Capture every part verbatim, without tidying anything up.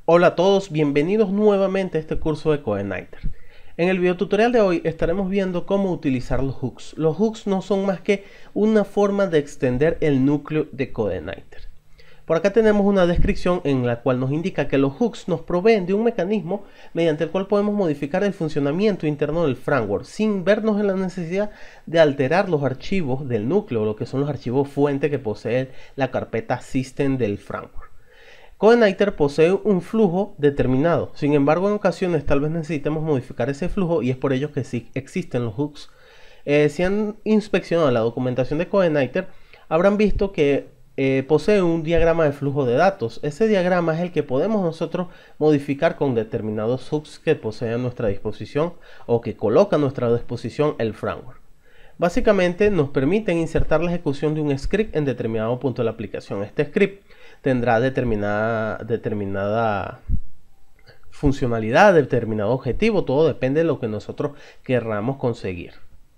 Hola a todos, bienvenidos nuevamente a este curso de CodeIgniter. En el videotutorial de hoy estaremos viendo cómo utilizar los hooks. Los hooks no son más que una forma de extender el núcleo de CodeIgniter. Por acá tenemos una descripción en la cual nos indica que los hooks nos proveen de un mecanismo mediante el cual podemos modificar el funcionamiento interno del framework sin vernos en la necesidad de alterar los archivos del núcleo, lo que son los archivos fuente que posee la carpeta system del framework. CodeIgniter posee un flujo determinado, sin embargo en ocasiones tal vez necesitemos modificar ese flujo y es por ello que sí existen los hooks. Eh, si han inspeccionado la documentación de CodeIgniter, habrán visto que eh, posee un diagrama de flujo de datos. Ese diagrama es el que podemos nosotros modificar con determinados hooks que posee a nuestra disposición o que coloca a nuestra disposición el framework. Básicamente nos permiten insertar la ejecución de un script en determinado punto de la aplicación. Este script tendrá determinada, determinada funcionalidad, determinado objetivo, todo depende de lo que nosotros querramos conseguir.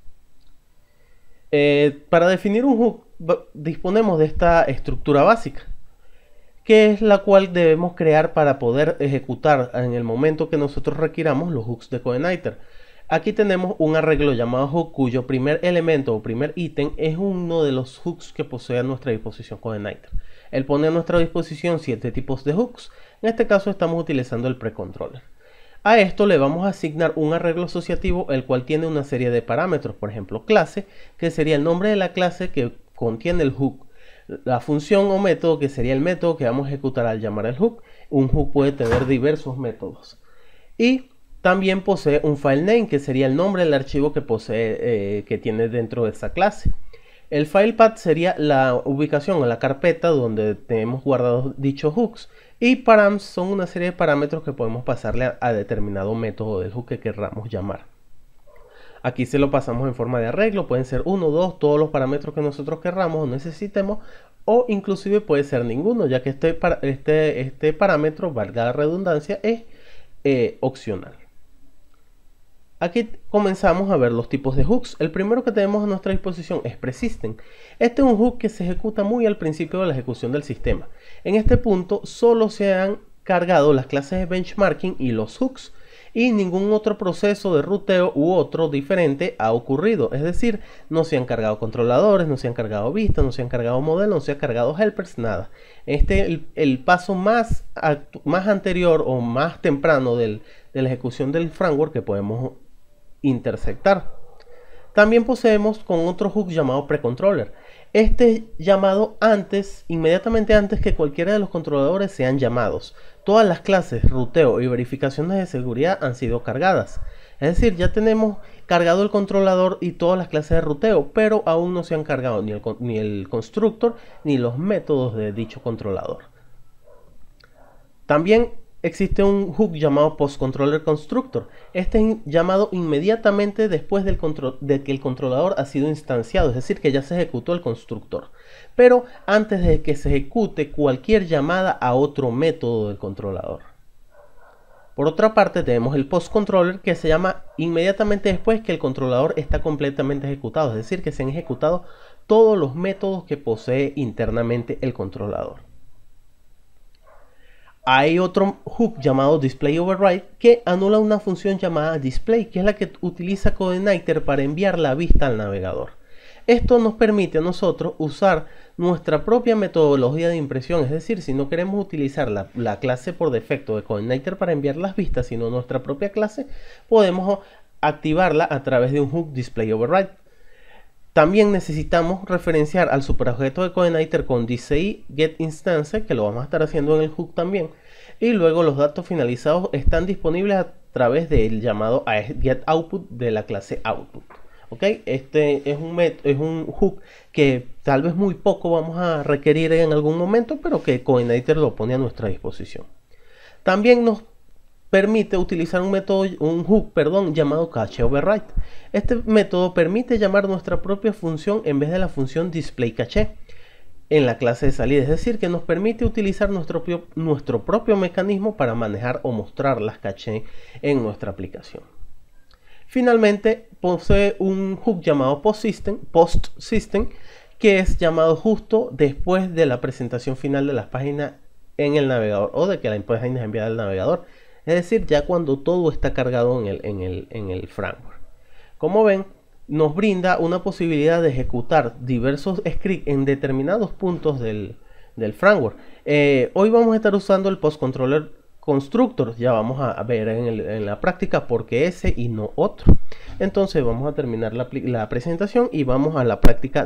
Eh, para definir un hook disponemos de esta estructura básica, que es la cual debemos crear para poder ejecutar en el momento que nosotros requiramos los hooks de CodeIgniter. Aquí tenemos un arreglo llamado hook cuyo primer elemento o primer ítem es uno de los hooks que posee a nuestra disposición CodeIgniter. Él pone a nuestra disposición siete tipos de hooks. En este caso estamos utilizando el precontroller. A esto le vamos a asignar un arreglo asociativo el cual tiene una serie de parámetros, por ejemplo clase, que sería el nombre de la clase que contiene el hook, la función o método que sería el método que vamos a ejecutar al llamar el hook. Un hook puede tener diversos métodos. Y también posee un file name que sería el nombre del archivo que posee, eh, que tiene dentro de esa clase. El file path sería la ubicación o la carpeta donde tenemos guardados dichos hooks. Y params son una serie de parámetros que podemos pasarle a, a determinado método del hook que querramos llamar. Aquí se lo pasamos en forma de arreglo, pueden ser uno, dos, todos los parámetros que nosotros querramos o necesitemos, o inclusive puede ser ninguno, ya que este, este, este parámetro, valga la redundancia, es eh, opcional. Aquí comenzamos a ver los tipos de hooks. El primero que tenemos a nuestra disposición es preSystem. Este es un hook que se ejecuta muy al principio de la ejecución del sistema. En este punto solo se han cargado las clases de benchmarking y los hooks y ningún otro proceso de ruteo u otro diferente ha ocurrido. Es decir, no se han cargado controladores, no se han cargado vistas, no se han cargado modelos, no se han cargado helpers, nada. Este es el, el paso más, más anterior o más temprano del, de la ejecución del framework que podemos intersectar. También poseemos con otro hook llamado precontroller. Este es llamado antes, inmediatamente antes que cualquiera de los controladores sean llamados. Todas las clases, ruteo y verificaciones de seguridad han sido cargadas. Es decir, ya tenemos cargado el controlador y todas las clases de ruteo, pero aún no se han cargado ni el, ni el constructor ni los métodos de dicho controlador. También existe un hook llamado postControllerConstructor. Este es llamado inmediatamente después del control, de que el controlador ha sido instanciado, es decir, que ya se ejecutó el constructor, pero antes de que se ejecute cualquier llamada a otro método del controlador. Por otra parte tenemos el postController, que se llama inmediatamente después que el controlador está completamente ejecutado, es decir, que se han ejecutado todos los métodos que posee internamente el controlador. Hay otro hook llamado DisplayOverride que anula una función llamada display, que es la que utiliza CodeIgniter para enviar la vista al navegador. Esto nos permite a nosotros usar nuestra propia metodología de impresión, es decir, si no queremos utilizar la, la clase por defecto de CodeIgniter para enviar las vistas, sino nuestra propia clase, podemos activarla a través de un hook DisplayOverride. También necesitamos referenciar al superobjeto de CodeIgniter con D C I getInstance, que lo vamos a estar haciendo en el hook también. Y luego los datos finalizados están disponibles a través del llamado getOutput de la clase output. ¿Okay? Este es un, es un hook que tal vez muy poco vamos a requerir en algún momento, pero que CodeIgniter lo pone a nuestra disposición. También nos permite utilizar un método, un hook, perdón, llamado CacheOverride. Este método permite llamar nuestra propia función en vez de la función displayCache en la clase de salida, es decir, que nos permite utilizar nuestro propio, nuestro propio mecanismo para manejar o mostrar las caché en nuestra aplicación. Finalmente, posee un hook llamado postSystem, postSystem, que es llamado justo después de la presentación final de las páginas en el navegador o de que la imagen es enviada al navegador. Es decir, ya cuando todo está cargado en el, en el, en el framework. Como ven, nos brinda una posibilidad de ejecutar diversos scripts en determinados puntos del, del framework. Eh, hoy vamos a estar usando el PostController Constructor. Ya vamos a ver en, el, en la práctica por qué ese y no otro. Entonces vamos a terminar la, la presentación y vamos a la práctica.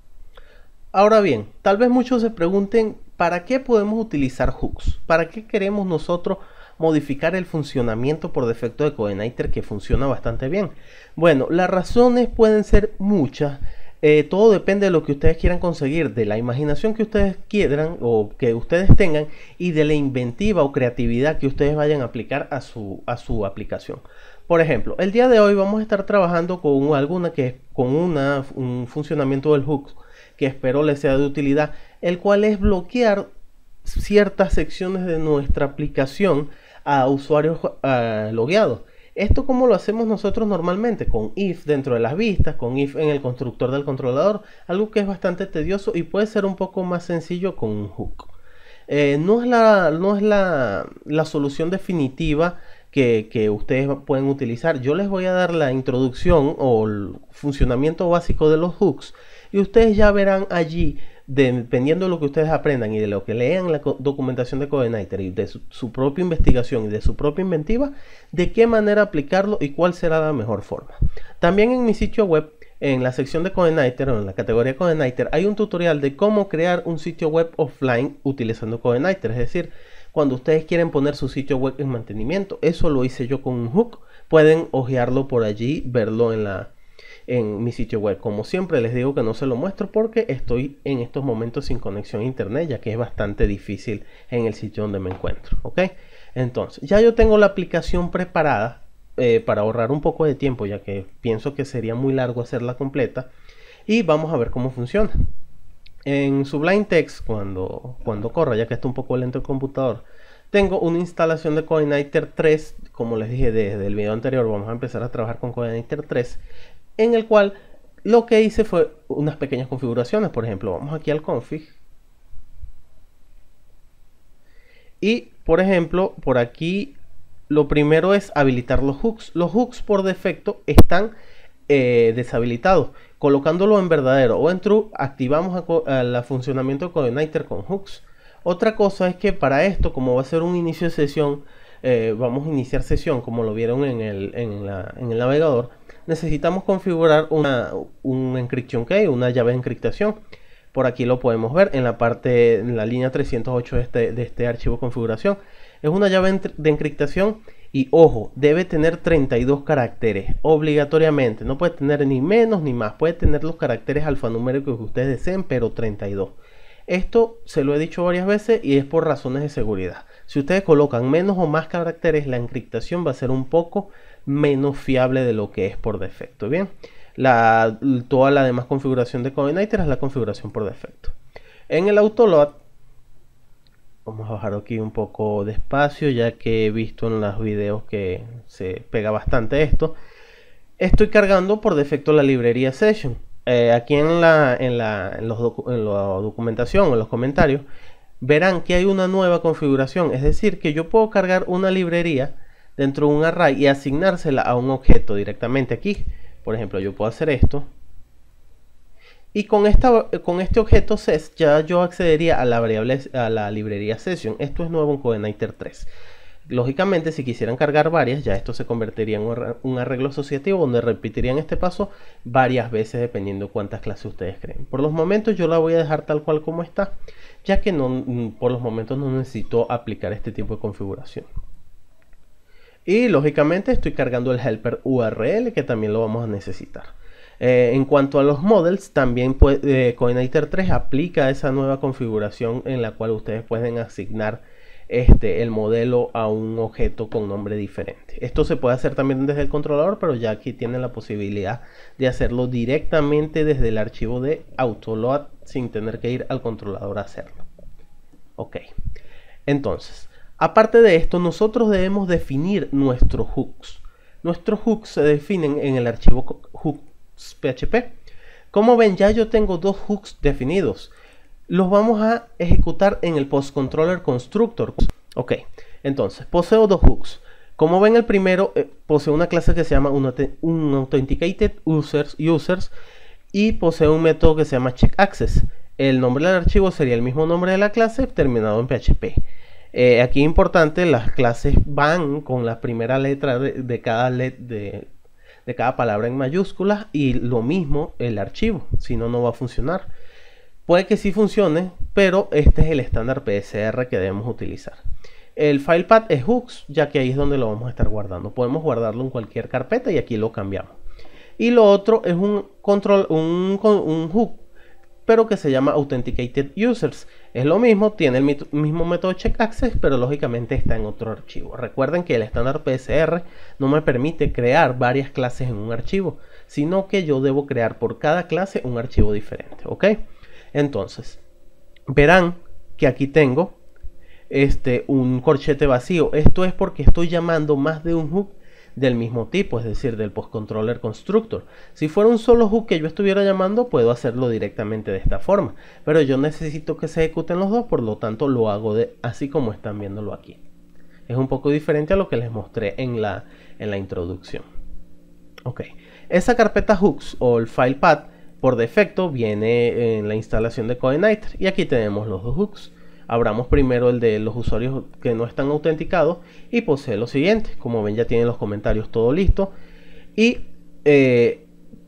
Ahora bien, tal vez muchos se pregunten, ¿para qué podemos utilizar hooks? ¿Para qué queremos nosotros modificar el funcionamiento por defecto de CodeIgniter, que funciona bastante bien? Bueno, las razones pueden ser muchas. Eh, todo depende de lo que ustedes quieran conseguir, de la imaginación que ustedes quieran o que ustedes tengan y de la inventiva o creatividad que ustedes vayan a aplicar a su, a su aplicación. Por ejemplo, el día de hoy vamos a estar trabajando con alguna que con una, un funcionamiento del hook que espero les sea de utilidad, el cual es bloquear ciertas secciones de nuestra aplicación a usuarios uh, logueados. Esto como lo hacemos nosotros normalmente, con if dentro de las vistas, con if en el constructor del controlador, algo que es bastante tedioso y puede ser un poco más sencillo con un hook. Eh, no es, la, no es la, la solución definitiva que, que ustedes pueden utilizar. Yo les voy a dar la introducción o el funcionamiento básico de los hooks y ustedes ya verán allí, dependiendo de lo que ustedes aprendan y de lo que lean la documentación de CodeIgniter y de su, su propia investigación y de su propia inventiva, de qué manera aplicarlo y cuál será la mejor forma. También en mi sitio web, en la sección de CodeIgniter o en la categoría CodeIgniter, hay un tutorial de cómo crear un sitio web offline utilizando CodeIgniter. Es decir, cuando ustedes quieren poner su sitio web en mantenimiento, eso lo hice yo con un hook. Pueden hojearlo por allí, verlo en la en mi sitio web. Como siempre les digo que no se lo muestro porque estoy en estos momentos sin conexión a internet, ya que es bastante difícil en el sitio donde me encuentro. Ok, entonces ya yo tengo la aplicación preparada eh, para ahorrar un poco de tiempo, ya que pienso que sería muy largo hacerla completa, y vamos a ver cómo funciona. En Sublime Text, cuando, cuando corra, ya que está un poco lento el computador, tengo una instalación de CodeIgniter tres. Como les dije desde el video anterior, vamos a empezar a trabajar con CodeIgniter tres, en el cual lo que hice fue unas pequeñas configuraciones. Por ejemplo, vamos aquí al config y por ejemplo por aquí lo primero es habilitar los hooks. Los hooks por defecto están eh, deshabilitados. Colocándolo en verdadero o en true, activamos el funcionamiento de CodeIgniter con hooks. Otra cosa es que para esto, como va a ser un inicio de sesión, eh, vamos a iniciar sesión como lo vieron en el, en la, en el navegador, necesitamos configurar una, un encryption key, una llave de encriptación. Por aquí lo podemos ver en la parte, en la línea trescientos ocho de este, de este archivo configuración. Es una llave de encriptación y ojo, debe tener treinta y dos caracteres obligatoriamente. No puede tener ni menos ni más, puede tener los caracteres alfanuméricos que ustedes deseen, pero treinta y dos. Esto se lo he dicho varias veces y es por razones de seguridad. Si ustedes colocan menos o más caracteres, la encriptación va a ser un poco menos fiable de lo que es por defecto. Bien, la, toda la demás configuración de CodeIgniter es la configuración por defecto. En el autoload, vamos a bajar aquí un poco despacio, ya que he visto en los videos que se pega bastante esto. Estoy cargando por defecto la librería Session. Eh, aquí en la, en, la, en, los docu en la documentación, en los comentarios, verán que hay una nueva configuración. Es decir, que yo puedo cargar una librería dentro de un array y asignársela a un objeto directamente aquí. Por ejemplo, yo puedo hacer esto y con, esta, con este objeto ses ya yo accedería a la variable, a la librería session. Esto es nuevo en CodeIgniter tres. Lógicamente, si quisieran cargar varias, ya esto se convertiría en un arreglo asociativo donde repetirían este paso varias veces dependiendo de cuántas clases ustedes creen. Por los momentos yo la voy a dejar tal cual como está, ya que no, por los momentos no necesito aplicar este tipo de configuración. Y lógicamente estoy cargando el helper U R L, que también lo vamos a necesitar. Eh, en cuanto a los models, también puede, eh, CodeIgniter tres aplica esa nueva configuración en la cual ustedes pueden asignar este, el modelo a un objeto con nombre diferente. Esto se puede hacer también desde el controlador, pero ya aquí tienen la posibilidad de hacerlo directamente desde el archivo de autoload sin tener que ir al controlador a hacerlo. Ok, entonces, aparte de esto, nosotros debemos definir nuestros hooks. Nuestros hooks se definen en el archivo hooks punto P H P. Como ven, ya yo tengo dos hooks definidos. los vamos a ejecutar en el postcontroller constructor. Ok, entonces poseo dos hooks. Como ven, el primero eh, posee una clase que se llama un, un authenticated users, users y posee un método que se llama checkaccess. El nombre del archivo sería el mismo nombre de la clase terminado en P H P. Eh, aquí importante, las clases van con la primera letra de, de, cada let, de, de cada palabra en mayúsculas, y lo mismo el archivo, si no, no va a funcionar. Puede que sí funcione, pero este es el estándar P S R que debemos utilizar. El file path es hooks, ya que ahí es donde lo vamos a estar guardando. Podemos guardarlo en cualquier carpeta y aquí lo cambiamos. Y lo otro es un, control, un, un hook, pero que se llama Authenticated Users. Es lo mismo, tiene el mismo método checkaccess, pero lógicamente está en otro archivo. Recuerden que el estándar P S R no me permite crear varias clases en un archivo, sino que yo debo crear por cada clase un archivo diferente, ¿ok? Entonces, verán que aquí tengo este, un corchete vacío. Esto es porque estoy llamando más de un hook del mismo tipo, es decir, del postcontroller constructor. Si fuera un solo hook que yo estuviera llamando, puedo hacerlo directamente de esta forma, pero yo necesito que se ejecuten los dos, por lo tanto lo hago de, así como están viéndolo aquí. Es un poco diferente a lo que les mostré en la, en la introducción. Ok, esa carpeta hooks o el file path por defecto viene en la instalación de CodeIgniter, y aquí tenemos los dos hooks. Abramos primero el de los usuarios que no están autenticados y posee lo siguiente. Como ven, ya tienen los comentarios todo listo. Y eh,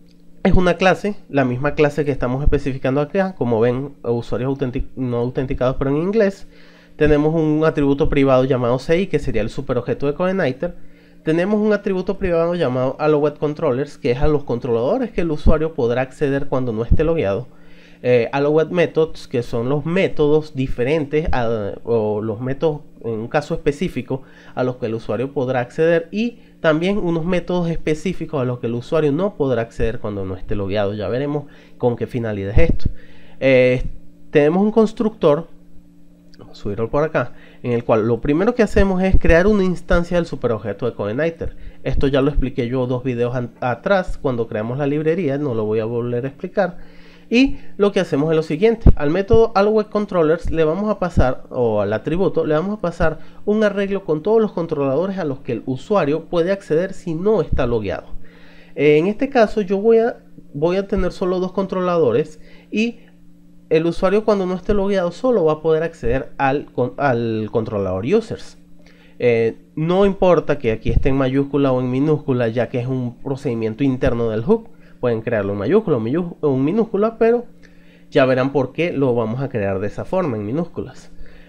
es una clase, la misma clase que estamos especificando acá. Como ven, usuarios autentic no autenticados pero en inglés. Tenemos un atributo privado llamado C I, que sería el superobjeto de CodeIgniter. Tenemos un atributo privado llamado Allowed Controllers, que es a los controladores que el usuario podrá acceder cuando no esté logueado. Eh, allowed methods, que son los métodos diferentes a, o los métodos en un caso específico a los que el usuario podrá acceder, y también unos métodos específicos a los que el usuario no podrá acceder cuando no esté logueado. Ya veremos con qué finalidad es esto. Eh, tenemos un constructor, vamos a subirlo por acá, en el cual lo primero que hacemos es crear una instancia del superobjeto de CodeIgniter. Esto ya lo expliqué yo dos videos atrás cuando creamos la librería, no lo voy a volver a explicar. Y lo que hacemos es lo siguiente: al método Allowed Controllers le vamos a pasar, o al atributo, le vamos a pasar un arreglo con todos los controladores a los que el usuario puede acceder si no está logueado. Eh, en este caso yo voy a, voy a tener solo dos controladores, y el usuario cuando no esté logueado solo va a poder acceder al, al controlador Users. Eh, no importa que aquí esté en mayúscula o en minúscula, ya que es un procedimiento interno del hook. Pueden crearlo en mayúscula o en minúscula, pero ya verán por qué lo vamos a crear de esa forma, en minúsculas.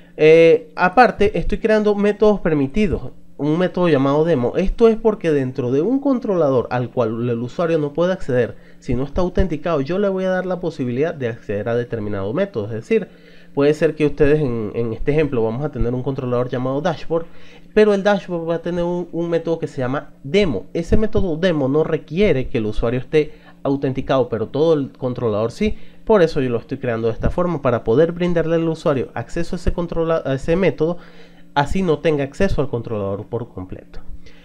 Eh, aparte, estoy creando métodos permitidos, un método llamado demo. Esto es porque dentro de un controlador al cual el usuario no puede acceder si no está autenticado, yo le voy a dar la posibilidad de acceder a determinado método. Es decir, puede ser que ustedes en, en este ejemplo vamos a tener un controlador llamado dashboard, pero el dashboard va a tener un, un método que se llama demo. Ese método demo no requiere que el usuario esté autenticado, pero todo el controlador sí. Por eso yo lo estoy creando de esta forma, para poder brindarle al usuario acceso a ese, a ese método, así no tenga acceso al controlador por completo.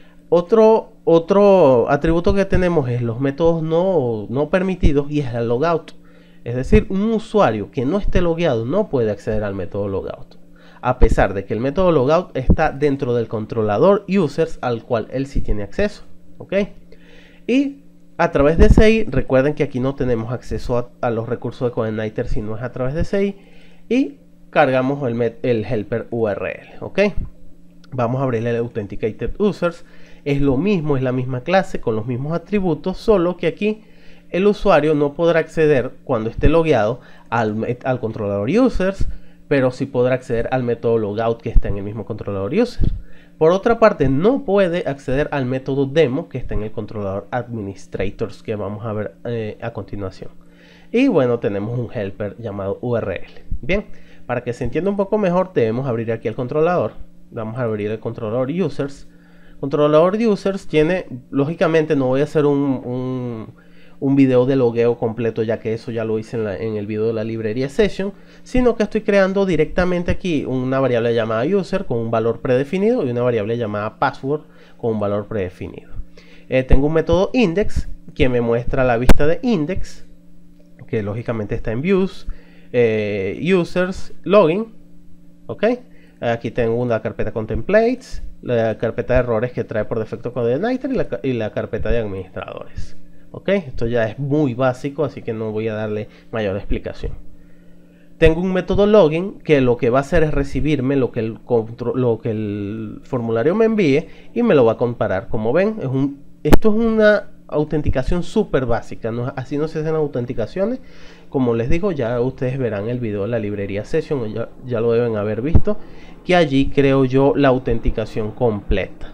Otro, otro atributo que tenemos es los métodos no, no permitidos, y es el logout. Es decir, un usuario que no esté logueado no puede acceder al método logout, a pesar de que el método logout está dentro del controlador users al cual él sí tiene acceso. ¿Ok? Y a través de C I, recuerden que aquí no tenemos acceso a, a los recursos de CodeIgniter si no es a través de C I, y cargamos el, met, el helper U R L. ¿Ok? Vamos a abrirle el Authenticated Users. Es lo mismo, es la misma clase con los mismos atributos, solo que aquí el usuario no podrá acceder cuando esté logueado al, al controlador Users, pero sí podrá acceder al método logout que está en el mismo controlador User. Por otra parte, no puede acceder al método demo que está en el controlador administrators, que vamos a ver eh, a continuación. Y bueno, tenemos un helper llamado U R L. Bien, para que se entienda un poco mejor, debemos abrir aquí el controlador. Vamos a abrir el controlador users. Controlador users tiene, lógicamente no voy a hacer un, un, un video de logueo completo, ya que eso ya lo hice en, la, en el video de la librería session, sino que estoy creando directamente aquí una variable llamada user con un valor predefinido y una variable llamada password con un valor predefinido. Eh, tengo un método index que me muestra la vista de index, que lógicamente está en views. eh, users login, ok. Aquí tengo una carpeta con templates, la carpeta de errores que trae por defecto CodeIgniter y la, y la carpeta de administradores. Ok, esto ya es muy básico, así que no voy a darle mayor explicación. Tengo un método login que lo que va a hacer es recibirme lo que el, lo que el formulario me envíe y me lo va a comparar. Como ven, es un, esto es una autenticación súper básica, ¿no? Así no se hacen autenticaciones. Como les digo, ya ustedes verán el video de la librería Session, ya, ya lo deben haber visto, que allí creo yo la autenticación completa.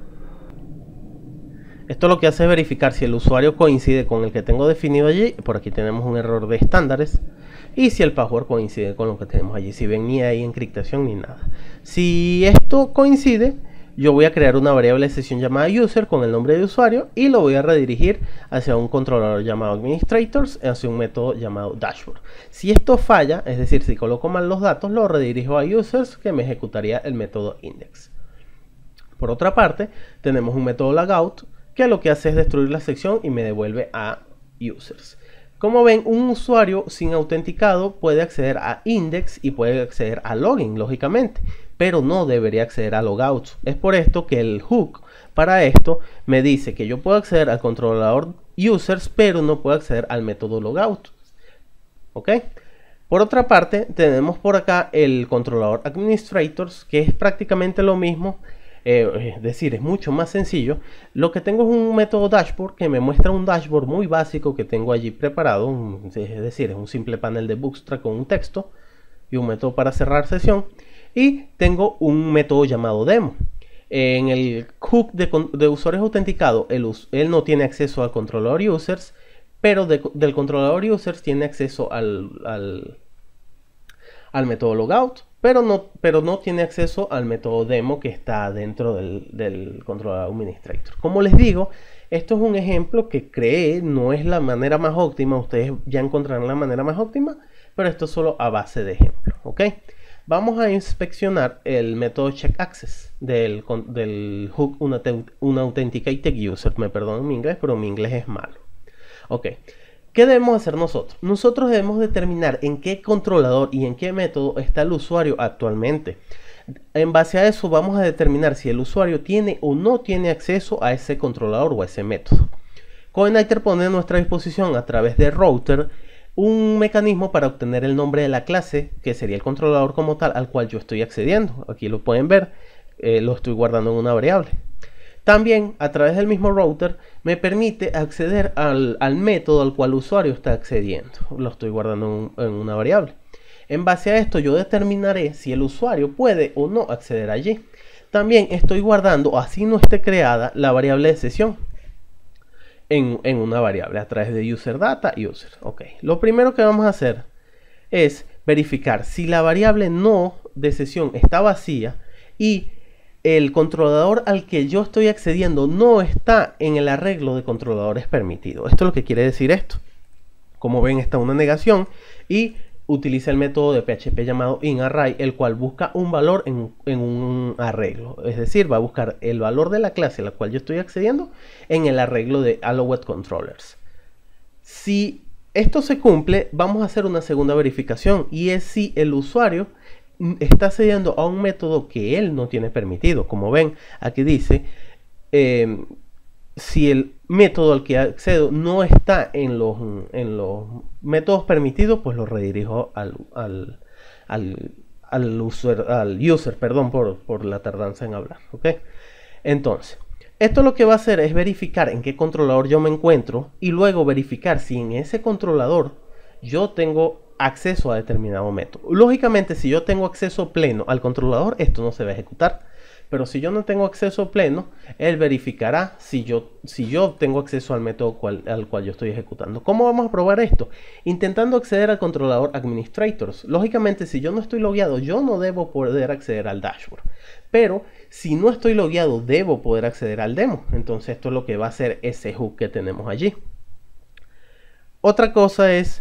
Esto lo que hace es verificar si el usuario coincide con el que tengo definido allí. Por aquí tenemos un error de estándares. Y si el password coincide con lo que tenemos allí. Si ven, ni hay encriptación ni nada. Si esto coincide, yo voy a crear una variable de sesión llamada user con el nombre de usuario y lo voy a redirigir hacia un controlador llamado administrators, hacia un método llamado dashboard. Si esto falla, es decir, si coloco mal los datos, lo redirijo a users, que me ejecutaría el método index. Por otra parte, tenemos un método logout que lo que hace es destruir la sección y me devuelve a users. Como ven, un usuario sin autenticado puede acceder a index y puede acceder a login, lógicamente, pero no debería acceder a logout. Es por esto que el hook para esto me dice que yo puedo acceder al controlador users, pero no puedo acceder al método logout. ¿Ok? Por otra parte, tenemos por acá el controlador administrators, que es prácticamente lo mismo. Eh, es decir, es mucho más sencillo. Lo que tengo es un método dashboard que me muestra un dashboard muy básico que tengo allí preparado, un, es decir, es un simple panel de Bootstrap con un texto y un método para cerrar sesión, y tengo un método llamado demo. En el hook de, de usuarios autenticados, él, él no tiene acceso al controlador users, pero de, del controlador users tiene acceso al, al, al método logout, pero no, pero no tiene acceso al método demo que está dentro del, del controlador administrator. Como les digo, esto es un ejemplo que creé, no es la manera más óptima, ustedes ya encontrarán la manera más óptima, pero esto es solo a base de ejemplo, ¿ok? Vamos a inspeccionar el método checkAccess del, del hook unauthenticated user. Me perdonen mi inglés, pero mi inglés es malo. Ok. ¿Qué debemos hacer nosotros? Nosotros debemos determinar en qué controlador y en qué método está el usuario actualmente. En base a eso vamos a determinar si el usuario tiene o no tiene acceso a ese controlador o a ese método. CodeIgniter pone a nuestra disposición a través de router un mecanismo para obtener el nombre de la clase, que sería el controlador como tal al cual yo estoy accediendo. Aquí lo pueden ver, eh, lo estoy guardando en una variable. También a través del mismo router me permite acceder al, al método al cual el usuario está accediendo. Lo estoy guardando en, en una variable. En base a esto yo determinaré si el usuario puede o no acceder allí. También estoy guardando, así no esté creada, la variable de sesión en, en una variable a través de userData y user. Ok. Lo primero que vamos a hacer es verificar si la variable no de sesión está vacía y el controlador al que yo estoy accediendo no está en el arreglo de controladores permitidos. Esto es lo que quiere decir esto. Como ven, está una negación y utiliza el método de P H P llamado inArray, el cual busca un valor en, en un arreglo. Es decir, va a buscar el valor de la clase a la cual yo estoy accediendo en el arreglo de Allowed Controllers. Si esto se cumple, vamos a hacer una segunda verificación y es si el usuario está accediendo a un método que él no tiene permitido. Como ven, aquí dice eh, si el método al que accedo no está en los, en los métodos permitidos, pues lo redirijo al, al, al, al, user, al user, perdón por, por la tardanza en hablar. ¿Okay? Entonces, esto lo que va a hacer es verificar en qué controlador yo me encuentro y luego verificar si en ese controlador yo tengo acceso a determinado método. Lógicamente, si yo tengo acceso pleno al controlador, esto no se va a ejecutar. Pero si yo no tengo acceso pleno, él verificará si yo, si yo tengo acceso al método cual, al cual yo estoy ejecutando. ¿Cómo vamos a probar esto? Intentando acceder al controlador administrators. Lógicamente, si yo no estoy logueado, yo no debo poder acceder al dashboard. Pero si no estoy logueado, debo poder acceder al demo. Entonces esto es lo que va a hacer ese hook que tenemos allí. Otra cosa es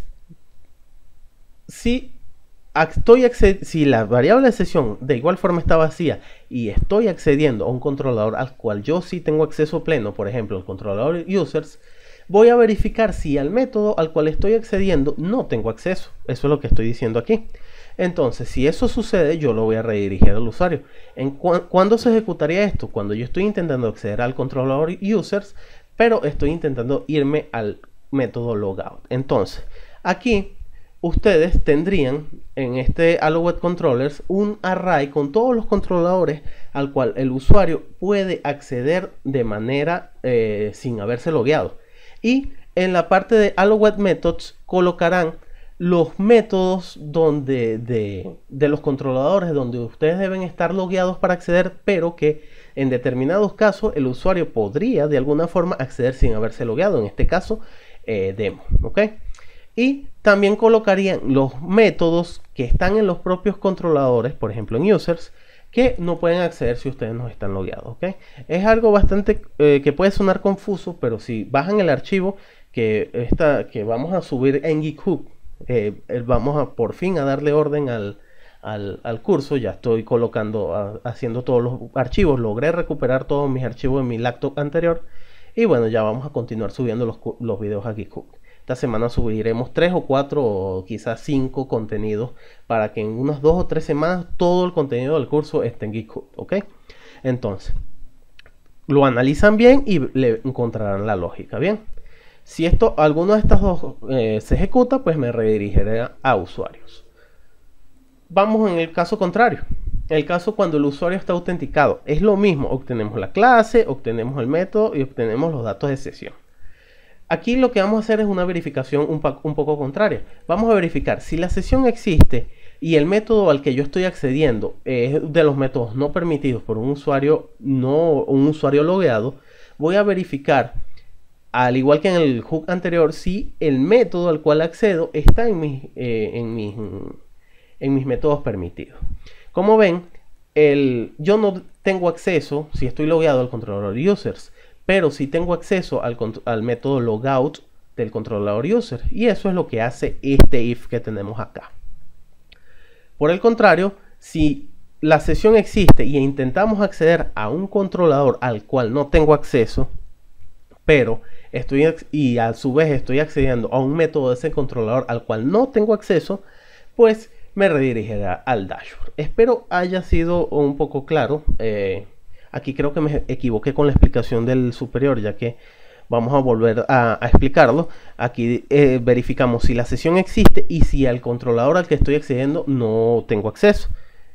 si estoy si la variable de sesión de igual forma está vacía y estoy accediendo a un controlador al cual yo sí tengo acceso pleno, por ejemplo el controlador users, voy a verificar si al método al cual estoy accediendo no tengo acceso. Eso es lo que estoy diciendo aquí. Entonces, si eso sucede, yo lo voy a redirigir al usuario. ¿En cu ¿Cuándo se ejecutaría esto? Cuando yo estoy intentando acceder al controlador users, pero estoy intentando irme al método logout. Entonces, aquí ustedes tendrían en este Allo-Web Controllers un array con todos los controladores al cual el usuario puede acceder de manera eh, sin haberse logueado. Y en la parte de Allo-Web Methods colocarán los métodos donde de, de los controladores donde ustedes deben estar logueados para acceder, pero que en determinados casos el usuario podría de alguna forma acceder sin haberse logueado, en este caso eh, demo, ¿ok? Y también colocarían los métodos que están en los propios controladores, por ejemplo en users, que no pueden acceder si ustedes no están logueados, ¿ok? Es algo bastante eh, que puede sonar confuso, pero si bajan el archivo que, esta, que vamos a subir en GitHub, eh, vamos a por fin a darle orden al, al, al curso. Ya estoy colocando, a, haciendo todos los archivos, logré recuperar todos mis archivos en mi laptop anterior y bueno, ya vamos a continuar subiendo los, los videos a GitHub. Esta semana subiremos tres o cuatro o quizás cinco contenidos para que en unas dos o tres semanas todo el contenido del curso esté en GitHub, ¿ok? Entonces, lo analizan bien y le encontrarán la lógica, ¿bien? Si esto, alguno de estos dos eh, se ejecuta, pues me redirigiré a usuarios. Vamos en el caso contrario. El caso cuando el usuario está autenticado. Es lo mismo, obtenemos la clase, obtenemos el método y obtenemos los datos de sesión. Aquí lo que vamos a hacer es una verificación un, un poco contraria. Vamos a verificar si la sesión existe y el método al que yo estoy accediendo es de los métodos no permitidos por un usuario no un usuario logueado. Voy a verificar, al igual que en el hook anterior, si el método al cual accedo está en mis, eh, en mis, en mis métodos permitidos. Como ven, el, yo no tengo acceso, si estoy logueado, al controlador users, pero sí tengo acceso al, al método logout del controlador user, y eso es lo que hace este if que tenemos acá. Por el contrario, si la sesión existe y intentamos acceder a un controlador al cual no tengo acceso, pero estoy y a su vez estoy accediendo a un método de ese controlador al cual no tengo acceso, pues me redirigirá al dashboard. Espero haya sido un poco claro. Eh, Aquí creo que me equivoqué con la explicación del superior, ya que vamos a volver a, a explicarlo. Aquí eh, verificamos si la sesión existe y si al controlador al que estoy accediendo no tengo acceso.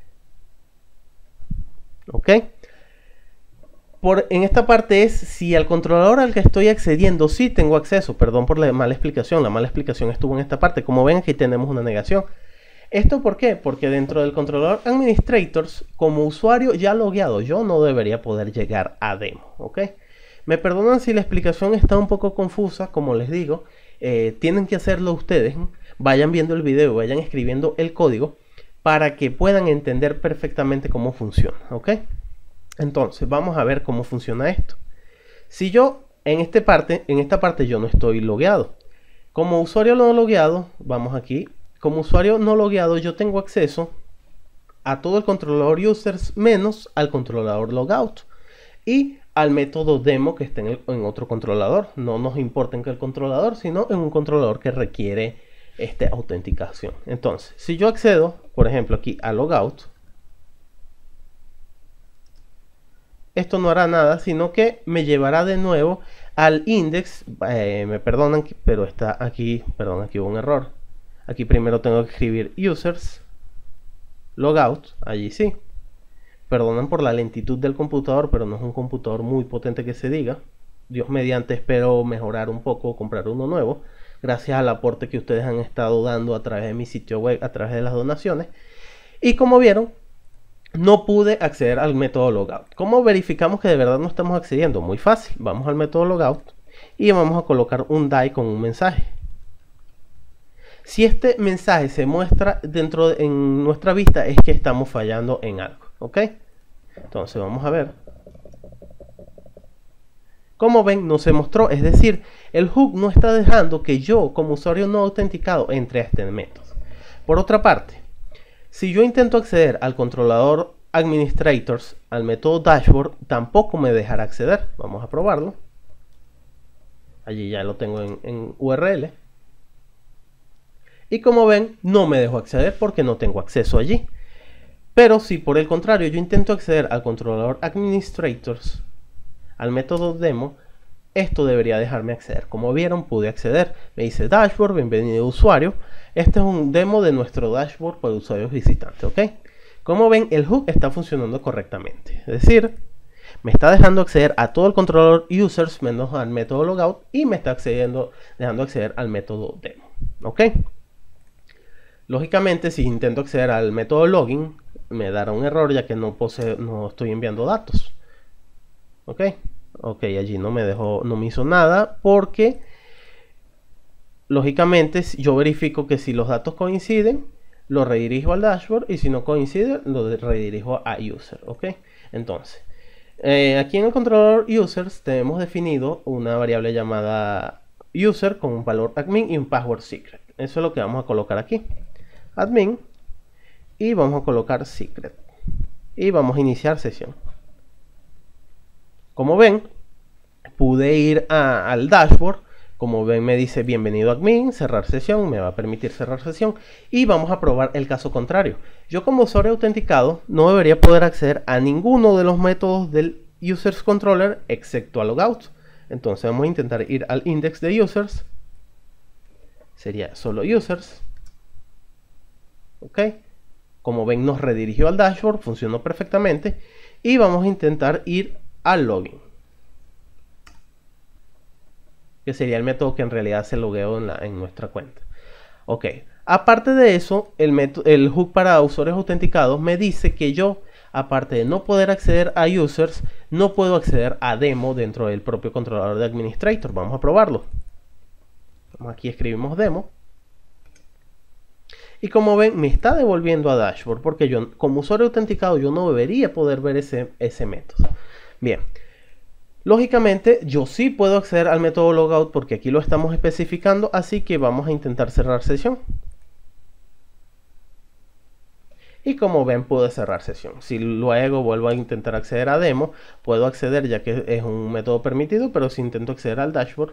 ¿Ok? Por, en esta parte es si al controlador al que estoy accediendo sí tengo acceso. Perdón por la mala explicación. La mala explicación estuvo en esta parte. Como ven, aquí tenemos una negación. ¿Esto por qué? Porque dentro del controlador administrators, como usuario ya logueado, yo no debería poder llegar a demo, ¿ok? Me perdonan si la explicación está un poco confusa, como les digo, eh, tienen que hacerlo ustedes, vayan viendo el video, vayan escribiendo el código para que puedan entender perfectamente cómo funciona, ¿ok? Entonces, vamos a ver cómo funciona esto. Si yo, en, este parte, en esta parte yo no estoy logueado, como usuario no logueado, vamos aquí. Como usuario no logueado, yo tengo acceso a todo el controlador users menos al controlador logout y al método demo que está en, el, en otro controlador. No nos importa en qué controlador, sino en un controlador que requiere este, autenticación. Entonces, si yo accedo, por ejemplo, aquí a logout, esto no hará nada, sino que me llevará de nuevo al index. Eh, me perdonan, pero está aquí, perdón, aquí hubo un error. Aquí primero tengo que escribir users, logout, allí sí. Perdonan por la lentitud del computador, pero no es un computador muy potente que se diga. Dios mediante, espero mejorar un poco, comprar uno nuevo, gracias al aporte que ustedes han estado dando a través de mi sitio web, a través de las donaciones. Y como vieron, no pude acceder al método logout. ¿Cómo verificamos que de verdad no estamos accediendo? Muy fácil, vamos al método logout y vamos a colocar un die con un mensaje. Si este mensaje se muestra dentro de, en nuestra vista, es que estamos fallando en algo, ¿ok? Entonces vamos a ver. Como ven, no se mostró, es decir, el hook no está dejando que yo, como usuario no autenticado, entre a este método. Por otra parte, si yo intento acceder al controlador administrators, al método dashboard, tampoco me dejará acceder. Vamos a probarlo. Allí ya lo tengo en, en U R L. Y como ven, no me dejo acceder porque no tengo acceso allí. Pero si por el contrario yo intento acceder al controlador administrators, al método demo, esto debería dejarme acceder. Como vieron, pude acceder. Me dice dashboard, bienvenido usuario. Este es un demo de nuestro dashboard para usuarios visitantes, ¿ok? Como ven, el hook está funcionando correctamente. Es decir, me está dejando acceder a todo el controlador users menos al método logout y me está accediendo, dejando acceder al método demo, ¿ok? Lógicamente, si intento acceder al método login, me dará un error ya que no, posee, no estoy enviando datos. ¿Ok? Ok, allí no me dejó, no me hizo nada porque lógicamente yo verifico que si los datos coinciden, lo redirijo al dashboard y si no coincide, lo redirijo a user. ¿Ok? Entonces, eh, aquí en el controlador users tenemos definido una variable llamada user con un valor admin y un password secret. Eso es lo que vamos a colocar aquí. Admin y vamos a colocar secret y vamos a iniciar sesión. Como ven, pude ir a, al dashboard. Como ven, me dice bienvenido admin, cerrar sesión, me va a permitir cerrar sesión y vamos a probar el caso contrario. Yo como usuario autenticado no debería poder acceder a ninguno de los métodos del users controller excepto a logout. Entonces vamos a intentar ir al index de users, sería solo users. Ok, como ven nos redirigió al dashboard, funcionó perfectamente y vamos a intentar ir al login, que sería el método que en realidad se logueó en, la, en nuestra cuenta. Ok, aparte de eso, el, método, el hook para usuarios autenticados me dice que yo, aparte de no poder acceder a users, no puedo acceder a demo dentro del propio controlador de administrator. Vamos a probarlo. Aquí escribimos demo. Y como ven, me está devolviendo a dashboard porque yo, como usuario autenticado, yo no debería poder ver ese, ese método. Bien, lógicamente yo sí puedo acceder al método logout porque aquí lo estamos especificando, así que vamos a intentar cerrar sesión. Y como ven, pude cerrar sesión. Si luego vuelvo a intentar acceder a demo, puedo acceder ya que es un método permitido, pero si intento acceder al dashboard,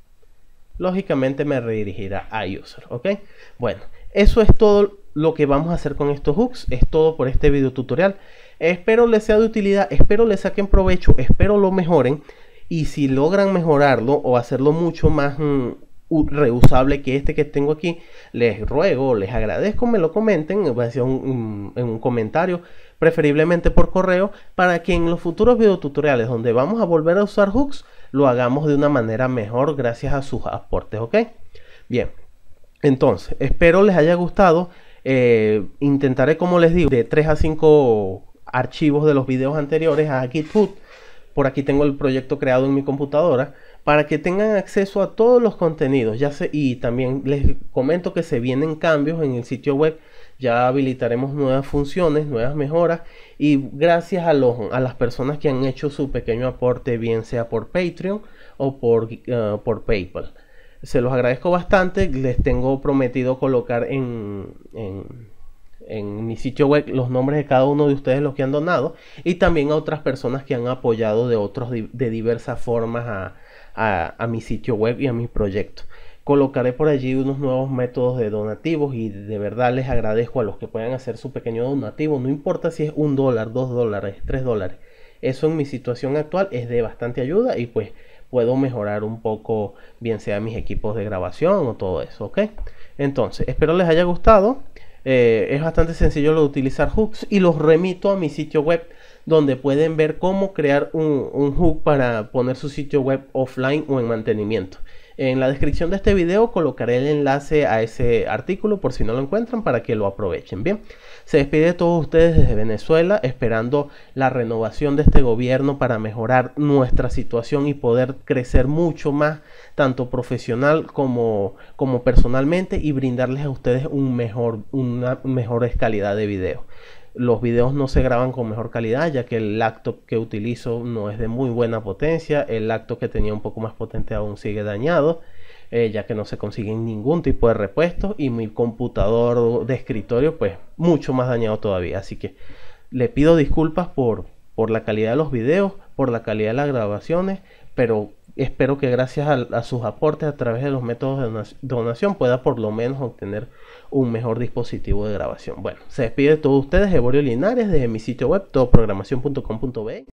lógicamente me redirigirá a user, ¿ok? Bueno, eso es todo lo que vamos a hacer con estos hooks. Es todo por este video tutorial. Espero les sea de utilidad, espero les saquen provecho, espero lo mejoren. Y si logran mejorarlo o hacerlo mucho más mm, reusable que este que tengo aquí, les ruego, les agradezco, me lo comenten en un, en un comentario, preferiblemente por correo, para que en los futuros videotutoriales donde vamos a volver a usar hooks, lo hagamos de una manera mejor gracias a sus aportes, ¿ok? Bien, entonces, espero les haya gustado. Eh, intentaré, como les digo, de tres a cinco archivos de los videos anteriores a GitHub. Por aquí tengo el proyecto creado en mi computadora para que tengan acceso a todos los contenidos. Ya sé, y también les comento que se vienen cambios en el sitio web. Ya habilitaremos nuevas funciones, nuevas mejoras. Y gracias a, los, a las personas que han hecho su pequeño aporte, bien sea por Patreon o por, uh, por PayPal. Se los agradezco bastante. Les tengo prometido colocar en, en, en mi sitio web los nombres de cada uno de ustedes, los que han donado, y también a otras personas que han apoyado de, otros, de diversas formas a, a, a mi sitio web y a mi proyecto. Colocaré por allí unos nuevos métodos de donativos y de verdad les agradezco a los que puedan hacer su pequeño donativo. No importa si es un dólar, dos dólares, tres dólares. Eso en mi situación actual es de bastante ayuda y pues puedo mejorar un poco, bien sea mis equipos de grabación o todo eso, ¿ok? Entonces, espero les haya gustado. Eh, es bastante sencillo lo de utilizar hooks y los remito a mi sitio web donde pueden ver cómo crear un, un hook para poner su sitio web offline o en mantenimiento. En la descripción de este video colocaré el enlace a ese artículo por si no lo encuentran para que lo aprovechen. Bien, se despide de todos ustedes desde Venezuela, esperando la renovación de este gobierno para mejorar nuestra situación y poder crecer mucho más, tanto profesional como, como personalmente, y brindarles a ustedes un mejor, una mejor calidad de video. Los videos no se graban con mejor calidad ya que el laptop que utilizo no es de muy buena potencia. El laptop que tenía un poco más potente aún sigue dañado, eh, ya que no se consiguen ningún tipo de repuesto, y mi computador de escritorio pues mucho más dañado todavía. Así que le pido disculpas por, por la calidad de los videos, por la calidad de las grabaciones, pero espero que gracias a, a sus aportes a través de los métodos de donación pueda por lo menos obtener un mejor dispositivo de grabación. Bueno, se despide de todos ustedes, Evorio Linares, desde mi sitio web todo programación punto com punto be.